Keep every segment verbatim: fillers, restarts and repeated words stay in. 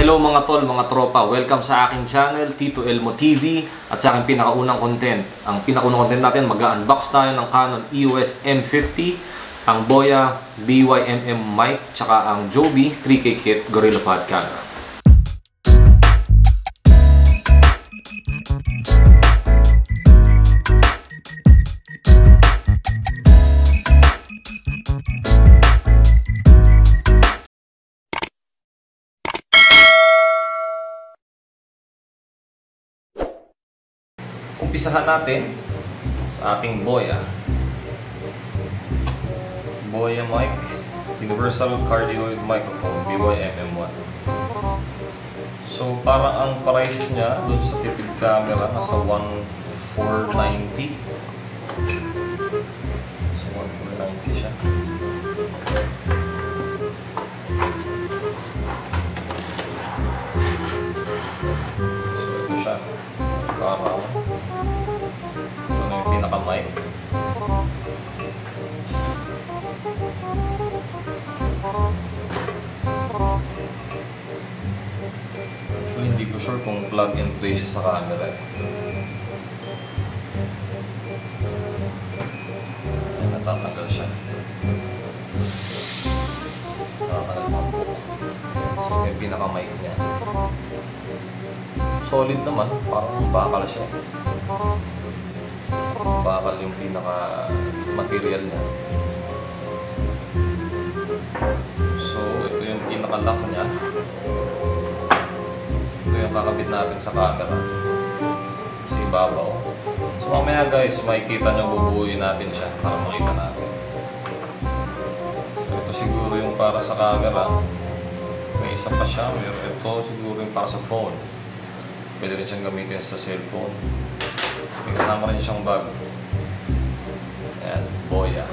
Hello mga tol, mga tropa. Welcome sa aking channel, Tito Elmo T V. At sa aking pinakaunang content. Ang pinakaunang content natin, mag-unbox tayo ng Canon E O S M fifty, ang Boya B Y M M mic, tsaka ang Joby three K kit Gorilla Pod camera. Umpisahan natin sa ating Boya. Boya mic, Universal Cardioid Microphone, B Y M M one. So, parang ang price niya dun sa tipid camera, nasa one four ninety. So, one four ninety siya. So, ito siya. Parang pinaka-mic. Actually, hindi ko sure kung plug and play siya sa camera. Ay, natatanggal siya. Natatanggal mga buhok. So, yung pinaka-mic niya. Solid naman. Parang bakal siya. Bakal yung pinaka material niya. So ito yung pinaka lock niya. Ito yung kakabit natin sa camera sa ibabaw. So mamaya guys, makikita nyo, bubuuin natin siya para makita natin. So ito siguro yung para sa camera. May isa pa siya. Ito siguro yung para sa phone. Pwede rin siyang gamitin sa cellphone. May kasama rin siyang bag. Ayan, Boya.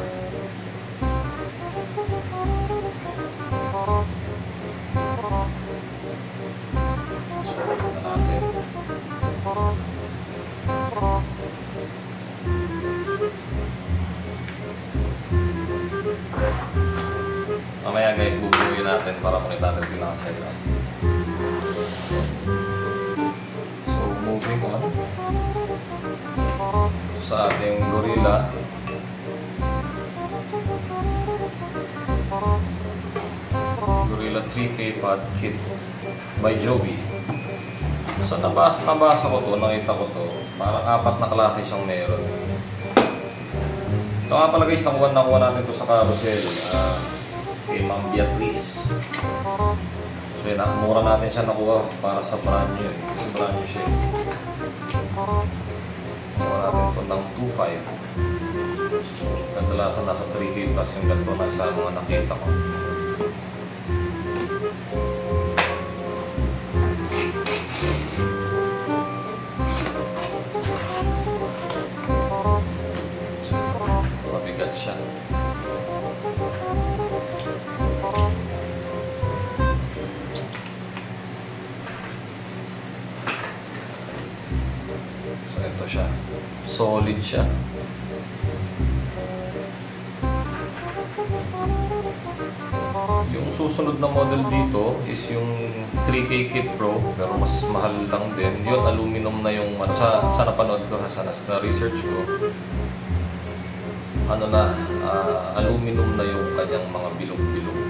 So, ito na natin. Mamaya guys, bubuuin natin para makita natin yung nakasetup. So, moving on. Ito sa ating Gorilla. Gorilla three K Pod Kit by Joby. So nabasa, nabasa ko to, nakita ko to. Parang apat na klase siyang meron. Ito nga pala guys, nakuha, nakuha natin to sa carousel. Uh, kay Ma'am Beatrice. So yun, mura natin siya nakuha para sa brand new. Kasi brand new siya. Nakuha natin ito ng two five. So kadalasan nasa three K plus yung ganito na sa mga nakita ko. Mabigat siya. So ito siya. Solid siya. Yung susunod na model dito is yung three K Kit Pro, pero mas mahal lang din. Yun, aluminum na yung ano, sa, sa napanood ko, sa, sa research ko. Ano na, uh, aluminum na yung kanyang mga bilog-bilog.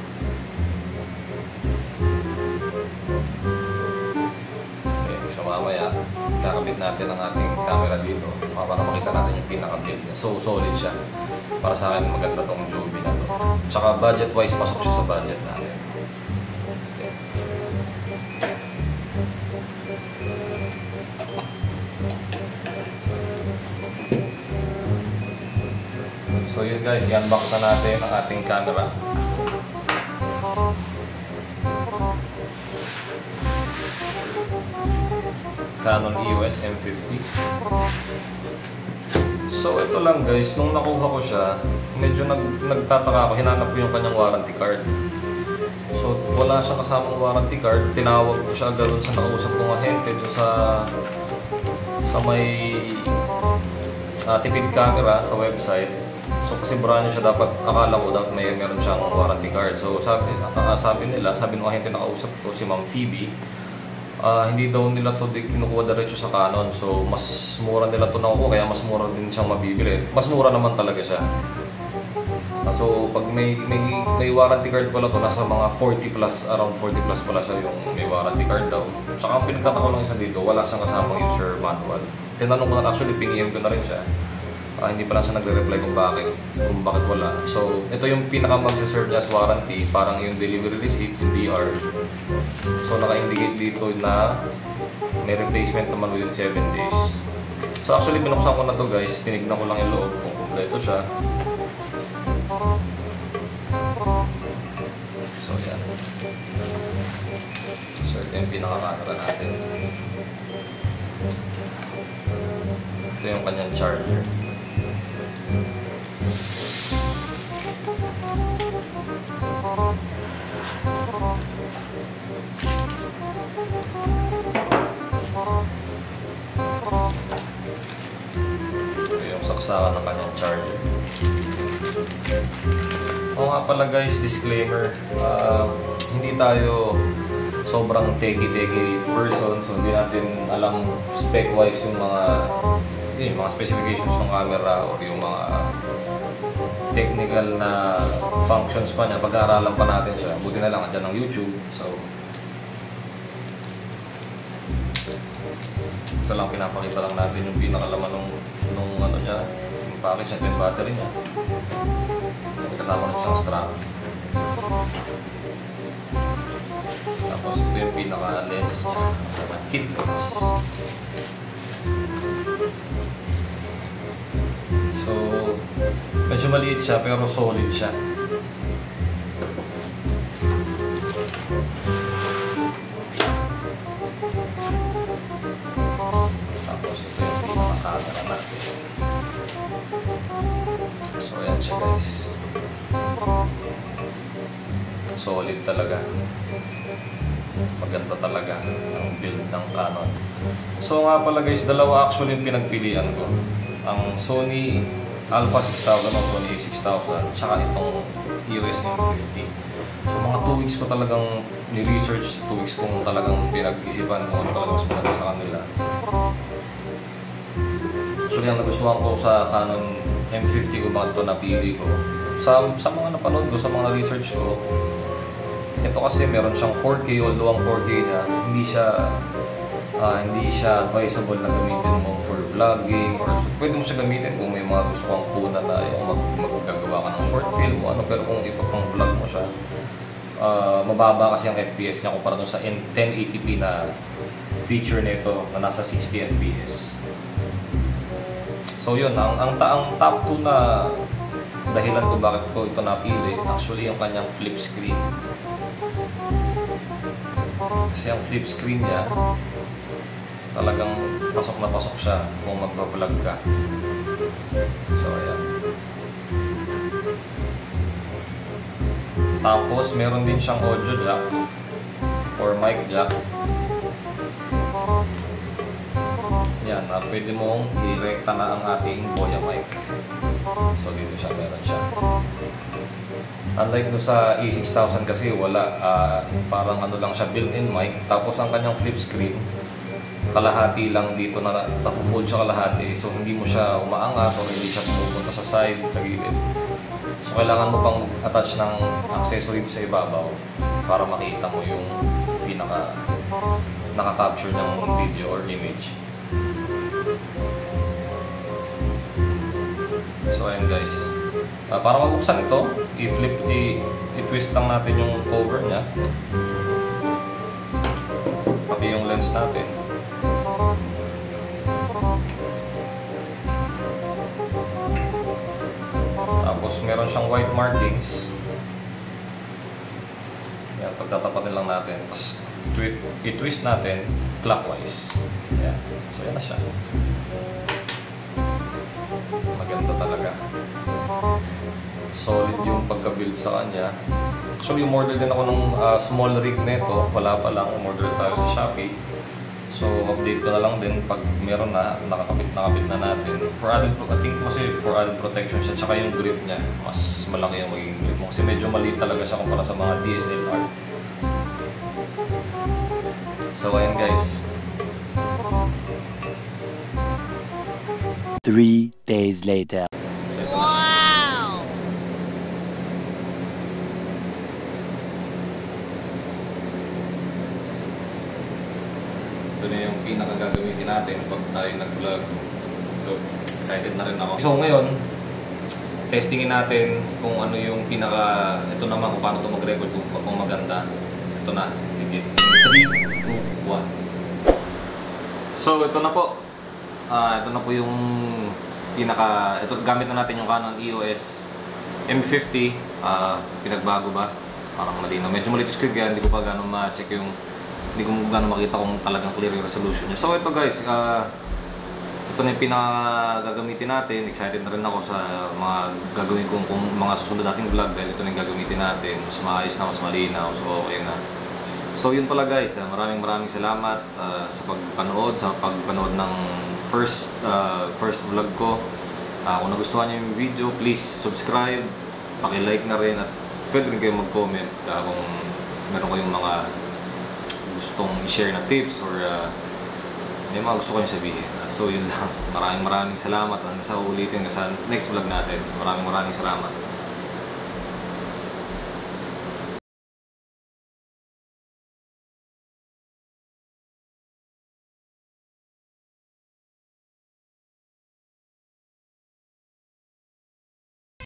Okay, so mamaya, kakabit natin ang ating camera dito para makita natin yung pinaka-build niya. So, solid siya. Para sa akin, maganda tong Joby na to. Tsaka budget-wise, pasok siya sa budget natin. Okay. So yun guys, i-unbox na natin ang ating camera. Canon E O S M fifty. So ito lang guys, nung nakuha ko siya, medyo nag nagtataka ako, hinanap ko yung kanyang warranty card. So wala siyang kasamang warranty card, tinawag ko siya ganoon sa nakausap kong ahente doon sa sa may uh, tipid camera sa website. So kasi brand new siya, dapat akala ko dapat may meron siyang warranty card. So sabi, uh, sabi nila, sabi ng ahente na kausap ko, si Ma'am Phoebe, uh, hindi daw nila to kinukuha diretso sa Canon. So mas mura nila to nakukuha, kaya mas mura din siyang mabibili. Mas mura naman talaga siya. Uh, so pag may, may, may warranty card pala to, nasa mga forty plus, around forty plus pala siya yung may warranty card daw. Tsaka ang pinagtataka lang isa dito, wala siyang kasamang user manual. Tinanong ko na, actually P M ko na rin siya. Uh, hindi pa lang siya nagre-reply kung bakit, kung bakit wala. So, ito yung pinaka mag-serve niya as warranty, parang yung delivery receipt, yung D R. So, naka-indicate dito na may replacement naman within seven days. So, actually, binuksan ko na to guys, tinignan ko lang yung loob kung kompleto siya. So, yan. So, ito yung pinaka-camera natin. Ito yung kanyang charger. Ito yung saksakan ng kanyang charger. O nga pala guys, disclaimer, uh, hindi tayo sobrang techy-techy person, so hindi natin alam spec-wise yung mga yung mga specifications ng camera o yung mga technical na functions pa niya. Pag-aaralan pa natin siya. Buti na lang andyan ng YouTube. So, ito lang, pinapakita lang natin yung pinakalaman nung, nung ano niya, yung package niya, yung battery niya. Kasama na siyang strap. Tapos ito yung pinaka-lens niya, kit lens. So, medyo maliit siya pero solid siya. Tapos ito yung pinaka-camera natin. So, ayan siya guys. Solid talaga. Maganda talaga ang build ng Canon. So nga pala guys, dalawa actually yung pinagpilian ko. Ang Sony Alpha six thousand o Sony A six thousand, tsaka itong E O S M fifty. So mga two weeks ko talagang ni-research, two weeks kong talagang pinag-isipan kung ano talaga mas maganda sa kanila. So yung nagustuhan ko sa Canon M fifty ko, bakit ito napili ko. Sa, sa mga napanood ko, sa mga research ko, ito kasi meron siyang four K, although ang four K niya, hindi siya uh, hindi siya advisable na gamitin mo for vlogging, or so, pwede mo siya gamitin kung may mga gusto kang kuna na yung mag maggagawa ka ng short film o ano, pero kung iba pang vlog mo siya, uh, mababa kasi ang F P S niya kumpara dun sa ten eighty p na feature nito na nasa sixty F P S. So yun, ang, ang, ang top two na dahilan ko bakit ko ito napili, actually yung kanyang flip screen. Kasi ang flip screen niya, talagang pasok na pasok siya kung magpa-vlog ka. So, ayan. Tapos, meron din siyang audio jack or mic jack. Yan, na pwede mong i-rekta na ang ating Boya mic. So, dito siya, meron siya. Unlike no sa A six thousand kasi wala, uh, parang ano lang siya, built-in mic. Tapos ang kanyang flip screen, kalahati lang dito na napo-fold siya kalahati. So hindi mo siya umaangat o hindi siya pumupunta sa side, sa gilid. So kailangan mo pang attach ng accessory sa ibabaw para makita mo yung pinaka naka-capture ng video or image. So ayan guys. Uh, para mabuksan ito, i-flip, i-twist lang natin yung cover niya. Pati yung lens natin. Tapos meron siyang white markings. Yan, pagtatapatin lang natin. Tapos i-twist natin clockwise. Yan. So yan na siya. Maganda talaga. Solid yung pagka-build sa kanya. Actually, umorder din ako ng uh, small rig nito. Wala pa lang, umorder tayo sa Shopee. So, update ko na lang din pag meron na, nakakabit nakabit na natin. For added, I think kasi for added protection siya, tsaka yung grip niya, mas malaki yung magiging grip mo. Kasi medyo maliit talaga siya kumpara sa mga D S L R. So, ayan guys. Three days later. Wow! Ito na yung pinaka-gagamitin natin pag tayo nag-vlog. So, excited na rin ako. So, ngayon, testingin natin kung ano yung pinaka... Ito naman kung paano ito mag-record kung, kung maganda. Ito na. Sige. three, two, one. So, ito na po. Uh, ito na po yung pinaka... Ito, gamit na natin yung Canon E O S M fifty. Uh, pinagbago ba? Parang malinaw. Medyo malito screen kaya hindi ko pa gano'ng ma-check yung... Hindi ko gano'ng makita kung talagang clear yung resolution niya. So, ito guys. Uh, ito na yung pinaka-gagamitin natin. Excited na rin ako sa mga gagawin kong kung mga susunod nating vlog dahil ito na yung gagamitin natin. Mas maayos na, mas malinaw. So, okay na. So yun pala guys, uh, maraming maraming salamat uh, sa pagpanood, sa pagpanood ng first uh, first vlog ko. Uh, kung nagustuhan niyo yung video, please subscribe, paki-like na rin at pwede rin kayo mag-comment uh, kung meron kayong mga gustong i-share na tips or uh, may mga gusto kayong sabihin. Uh, so yun lang, maraming maraming salamat. Hanggang sa ulitin sa next vlog natin. Maraming maraming salamat.